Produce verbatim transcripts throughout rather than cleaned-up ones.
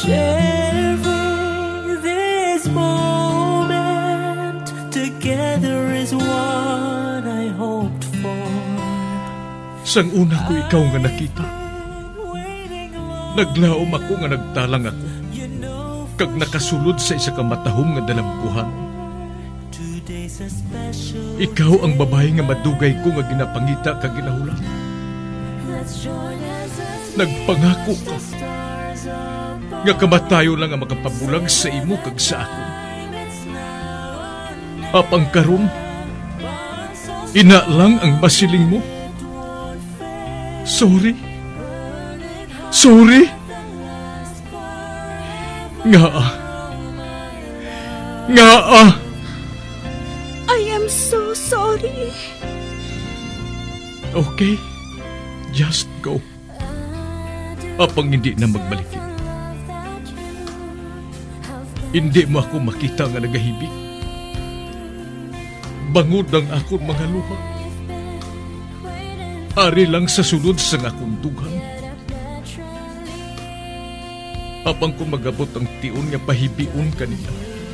Sharing this moment together is what I hoped for. Sang una ko ikaw nga nakita, naglaom ako nga nagtalang ako, kag nakasulod sa isa ka matahom nga dalangguhan. Ikaw ang babae nga madugay ko nga ginapangita kag ginahulan. Nagpangako ka nga kamatayo lang ang makapabulag sa imo kag sa ako. Apang karon, ina lang ang masiling mo. Sorry. Sorry. Nga ah. Nga ah. I am so sorry. Okay. Just go. Apang hindi na magbalikin. Hindi mo ako makita nga nagahibig. Bangod ang akong mga luha. Ari lang sa sulod sa akong dughan. Apang kung magabot ang tiun nga pahibiun kanila,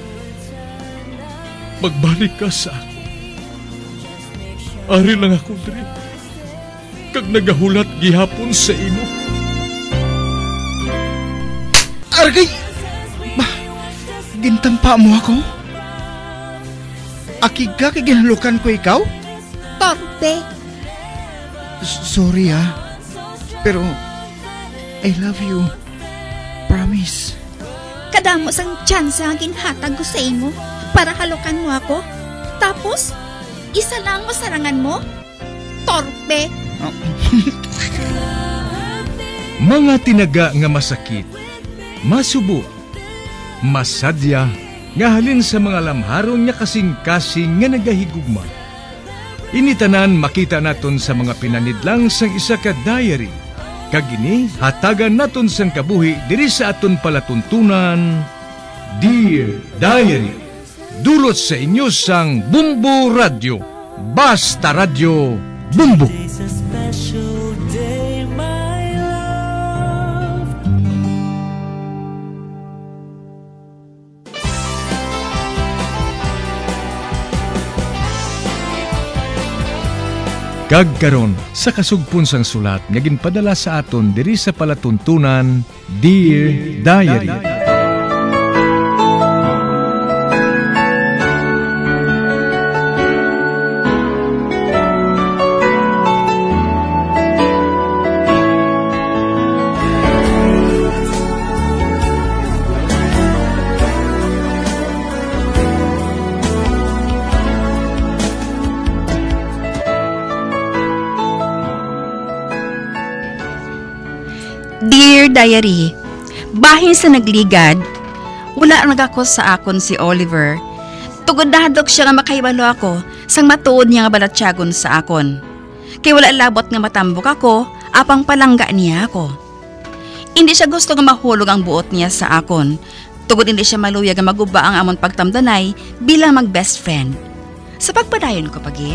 magbalik ka sa ako. Ari lang ako diri, kag nagahulat gihapon sa imo. Argay! Bah, gintampa mo ako? Akig ka kay ginalukan ko ikaw? Torpe. Sorry ah, pero I love you. Promise. Kadamo sang chance ang ginhatag ko sa imo para halukan mo ako. Tapos, isa lang mo sarangan mo? Torpe. Oh. Mga tinaga nga masakit, masubo, masadya, nga halin sa mga lamharon niya kasing-kasing nga nagahigugma. Initanan makita naton sa mga pinanidlang sang isa ka diary. Kagini, hatagan naton sang kabuhi diri sa aton palatuntunan, Dear Diary, dulot sa inyo sang Bumbo Radio. Basta Radio Bumbo. Today's a special day, my love. Kag karon sa kasugpon sang sulat nga ginpadala sa aton diri sa palatuntunan, Dear Diary. Dear Diary, bahin sa nagligad, wala nagakos sa akon si Oliver. Tugod dahadok siya nga makahibalo ako sang matuod niya nga balatyagon sa akon. Kay wala labot nga matambok ako, apang palangga niya ako. Hindi siya gusto nga mahulog ang buot niya sa akon. Tugod hindi siya maluyag nga maguba ang amon pagtamdanay bilang mag-best friend. Sa pagpadayon ko pagid.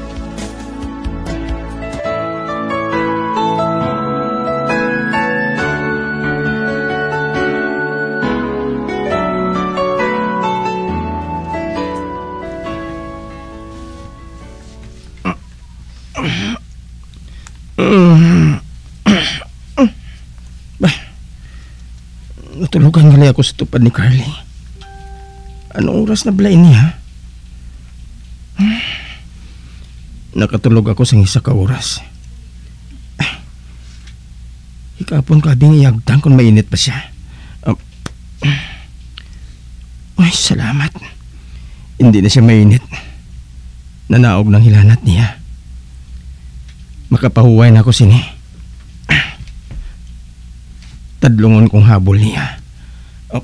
Natulugan gali ako sa tupad ni Carly. Anong oras na balay niya? Nakatulog ako sa isa ka oras. Hikapon ka ding iyagtang kung mainit pa siya. Um, Ay, salamat. Hindi na siya mainit. Nanaog ng hilanat niya. Makapahuway na ako sini. Tadlungon kong habol niya. Oh.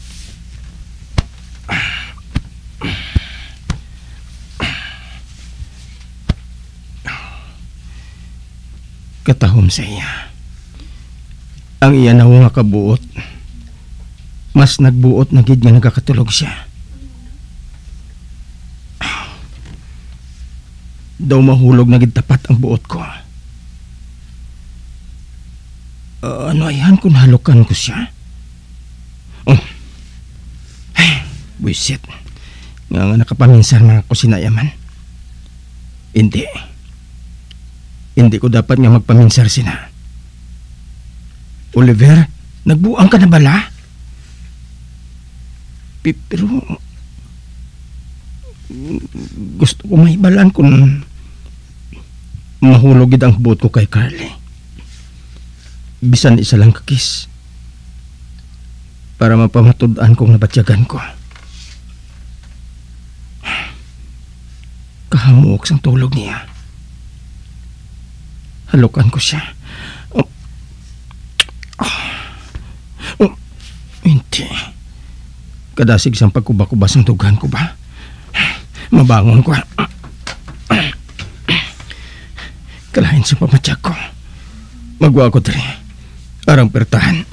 Katahom sa iya. Ang iya na nga kabuot. Mas nagbuot na gid nga nagakatulog siya. Daw mahulog na gid tapat ang buot ko. Uh, ano ayan kung halukan ko siya? Buisit. Nga nga nakapaminsan mga kusinayaman. Hindi. Hindi ko dapat nga magpaminsar sina. Oliver, nagbuang ka na bala? Pi- Pero gusto ko mahibalan kung mahulog ang buot ko kay Carly. Bisan isa lang kakis para mapamatud-an kong nabatyagan ko. Kahamuok sang tulog niya. Halukan ko siya. Oh. Oh. Oh. Hindi. Kadasig sang pagkubakubas ang tugan ko ba? Mabangon ko. Kalahin sa pamatyak ko. Magwa ko diri. Arang pertahan.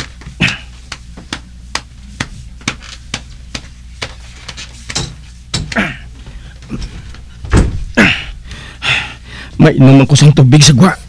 Mainom ko sang tubig sa gwa.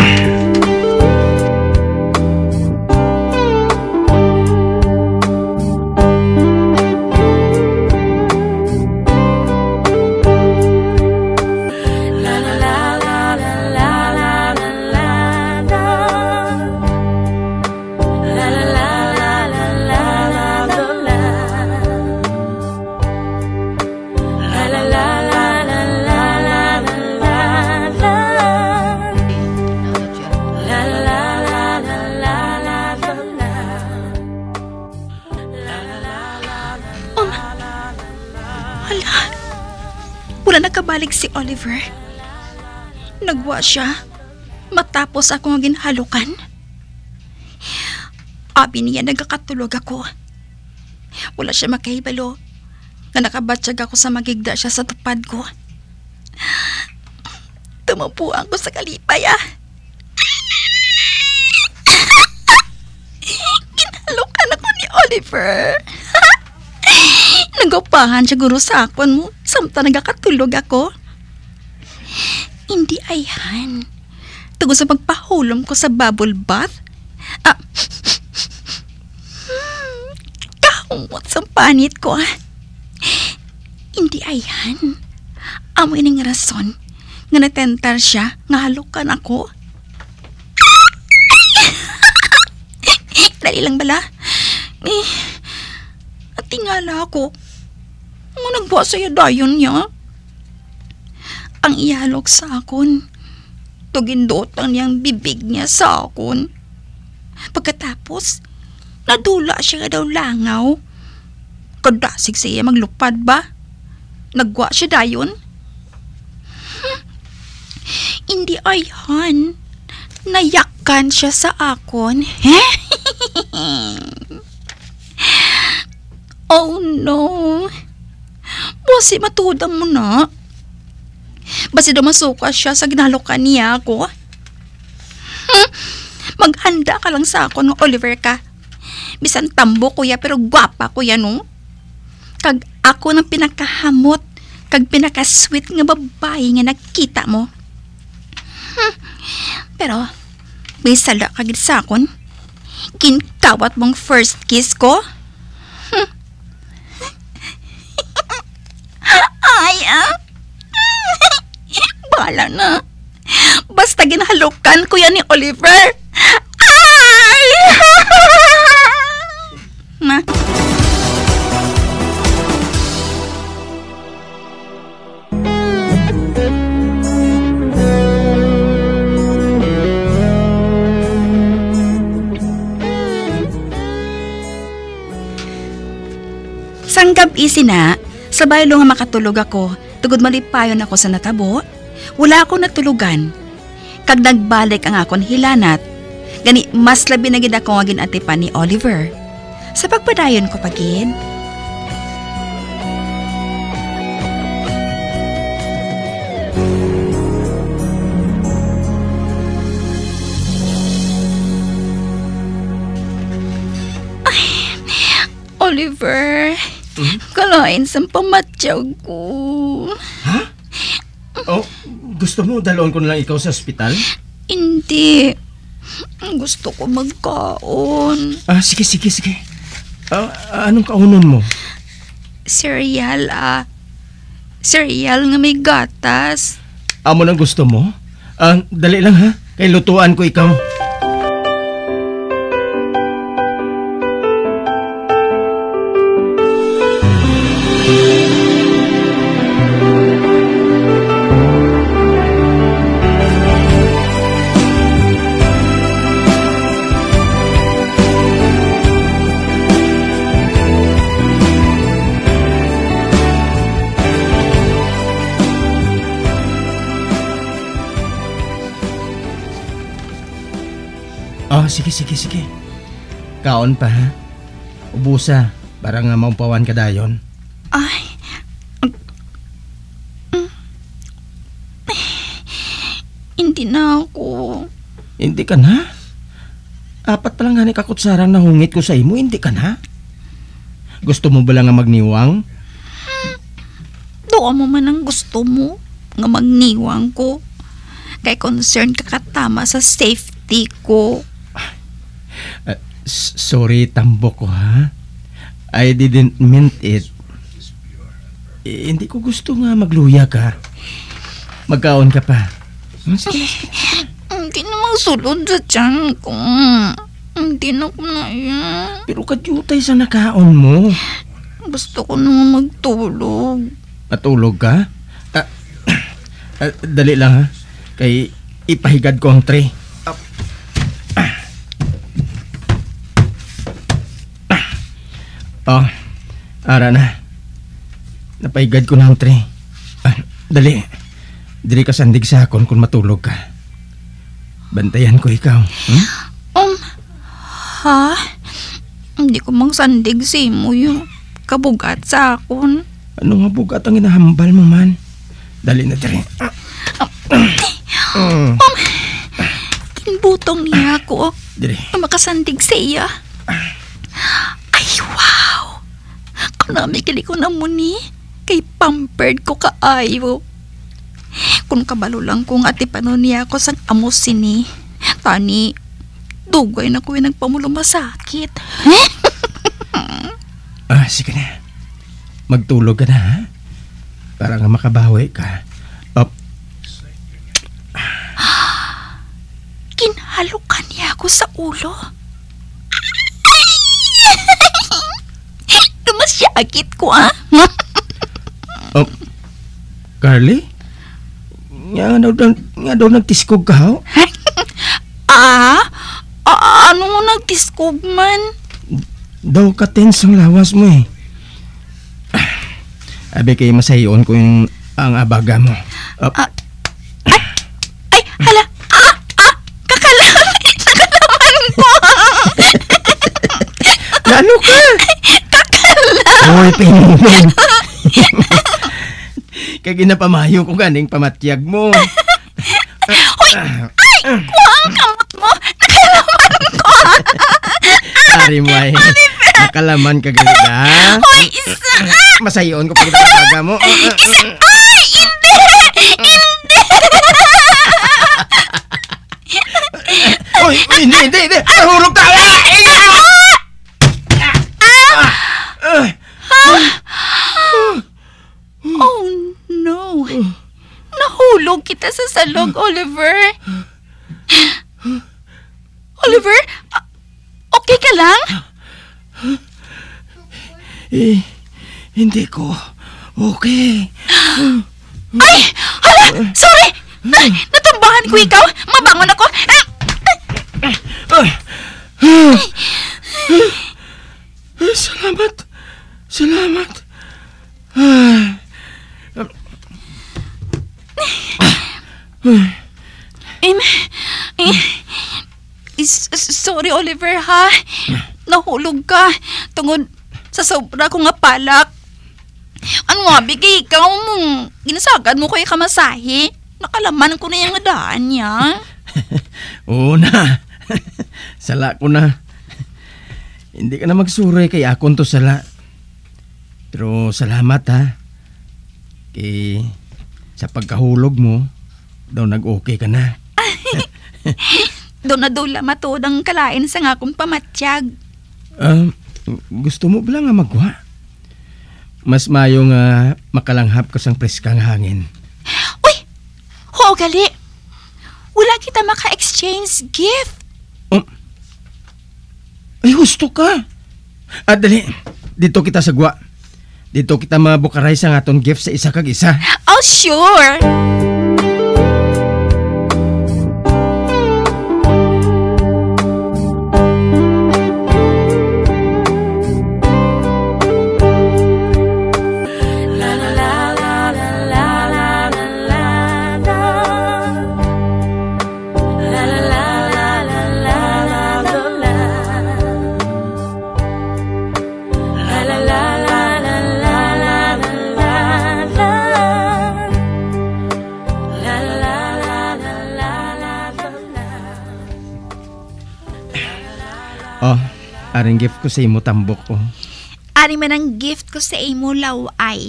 Nakabalik si Oliver. Nagwa siya matapos ako nga ginhalukan. Abi niya nagakatulog ako. Wala siya makahibalo nga nakabatsyag ako sa magigda siya sa tupad ko. Tumupuan ko sa kalipay ah. Ginhalukan ako ni Oliver. Nagapahan siya guro sa akon mo samta nagakatulog ako. Hindi ayhan. Tugo sa pagpahulom ko sa bubble bath. Ah, hmm, kahumot sa panit ko. Hindi ayhan. Amo ining rason nga natentar siya nga halukan ako. Dali lang bala. Eh, at tingala ako. Nga nagbuwa sa'yo dayon niya. Ang ihalok sa akon. Tugindotang niyang bibig niya sa akon. Pagkatapos, nadula siya nga daw langaw. Kadasig siya maglupad ba? Nagbuwa siya dayon. Hmm. Hindi ayhan. Nayakan siya sa akon. Oh no. Basi matudang mo na. Basi daw masuka siya sa ginalokan niya ako. Hmm. Maghanda ka lang sa ako ng Oliver ka. Bisan tambo kuya pero gwapa kuya no. Kag ako ng pinakahamot. Kag pinakasweet nga babae nga nakita mo. Hmm. Pero may sala kagid sa akon. Kinkawat mong first kiss ko. Hmm. Ay, ah. Bala na. Basta ginhalukan ko yan ni Oliver. Ay! Ma? Sanggab isi na, sabay lo nga makatulog ako, tugod malipayon ako sa natabo, wala akong natulugan. Kag nagbalik ang akon hilanat, gani mas labi na gid ako nga ginatipan ni Oliver. Sa pagpadayon ko pagid. Ay, Oliver, hmm? Kalain sa pamatyaw ko. Ha? Oh, gusto mo dalawin ko na lang ikaw sa ospital? Hindi. Gusto ko magkaon. Ah, sige, sige, sige. Ah, anong kaunon mo? cereal, ah. Cereal nga may gatas. Amo nang gusto mo? Ah, dali lang ha. Kay lutuan ko ikaw. Oh, sige, sige, sige. Kaon pa, ha? Ubusa, para nga maupawan ka dayon. Ay. Hindi na ako. Hindi ka na? Apat pa lang nga ni kakutsarang nahungit ko sa imo, hindi ka na? Gusto mo ba lang nga magniwang? Doon mo man ang gusto mo nga magniwang ko. Kay concern ka katama sa safety ko. Uh, s- sorry, tambo ko, ha? I didn't mean it. Eh, hindi ko gusto nga magluya ka. Magkaon ka pa. Hmm, sige, sige. Hindi na magsulod sa tiyan ko. Hindi na ko na yan. Pero kadyutay sa nakaon mo. Gusto ko na magtulog. Matulog ka? Ah, ah, dali lang, ha? Kay ipahigad ko ang tray. Ah, ah. Oh, ara na. Napahigad ko na ang tray. Ah, dali. Dili ka sandig sa akon kung matulog ka. Bantayan ko ikaw. Hmm? Um, ha? Hindi ko mang sandig si mo yung kabugat sa akon. Ano nga bugat ang inahambal mo man? Dali na dali. Um, tinbutong niya ako. Dali. Makasandig sa iya. Ay, wow! Kung namikili ko na muni, kay pampered ko kaayo. Kung kabalo lang kung ati panon niya ako sang amos sini. Tani, dugay na ko yung nagpamulo masakit. Ah, sige na. Magtulog ka na, ha? Para nga makabawi ka. Up. Kinhalukan niya ako sa ulo. Dumasyakit ko, ah. Up. Carly? Nga daw, nga daw nagtiskog ka, ho? Ah? Ah, ano mo nagtiskog man? Daw ka tense ang lawas mo, eh. Abi kayo masayon ko yung ang abaga mo. Up. Ah, ay, hala. Ah, ah, kakalaman. Kakalaman ko. Ano ka? Kakalaman. Hoy, pinuman. Kaya ginapamayo ko ganing pamatyag mo. Hoy, ay, kuha ang kamot mo. Nakalaman ko. Ari mo ay. Nakalaman ka galit, ha? Hoy, isa. Masayon ko pag nakabaga mo. Ay, hindi. Hindi. Hoy, hindi, hindi, hindi. Nahulog tayo. Oh, no. Nahulog kita sa salog, Oliver. Oliver? Ah, okay ka lang? Eh, hindi ko. Okay. Ay! Hala! Sorry! Ay, natambahan ko ikaw. Mabangon ako. Ah, Salamat. Salamat. Ay. Em, eh, is- sorry, Oliver, ha? Nahulog ka. Tungod sa sobra ko nga palak. Ano nga, bigay ikaw mong ginasagad mo ko yung kamasahe. Nakalaman ko na yung daan niya. Oo na. Sala ko na. Hindi ka na magsuray kay akon to sala. Pero salamat, ha. Kay sa pagkahulog mo, daw nag-okay ka na. Doon na doon matod ang kalain sa nga akong pamatsyag. Um, gusto mo ba lang nga magwa? Mas mayo nga makalanghap ko sang preskang hangin. Uy! Ho, gali! Wala kita maka-exchange gift. Oh. Ay, husto ka. At dali, dito kita sagwa. Dito kita mabukaray sa aton gift sa isa kag isa. Oh, sure! Oh, aring gift ko sa imo tambok ko. Ari man ang gift ko sa imo laway.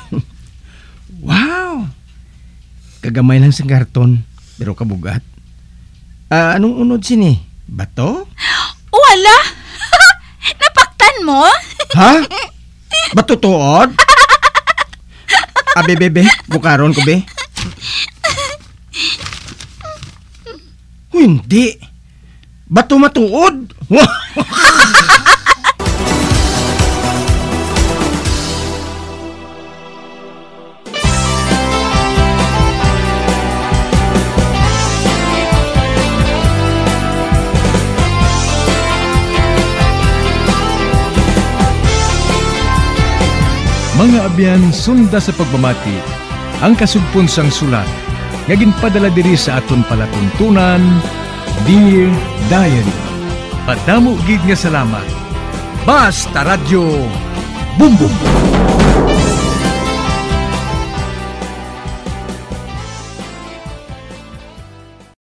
Wow! Kagamay lang sa karton, pero kabugat. Ah, anong unod sini? Bato? Wala! Napaktan mo? Ha? Bato tuod? Abe, bebe, bukaron ko, be. Hindi. Bato matuod. Mga abyan, sunda sa pagmamati, ang kasugpon sang sulat, nga ginpadala diri sa aton palatuntunan, Dear Diary. Padamo gid nga salamat. Basta Radyo Bumbum.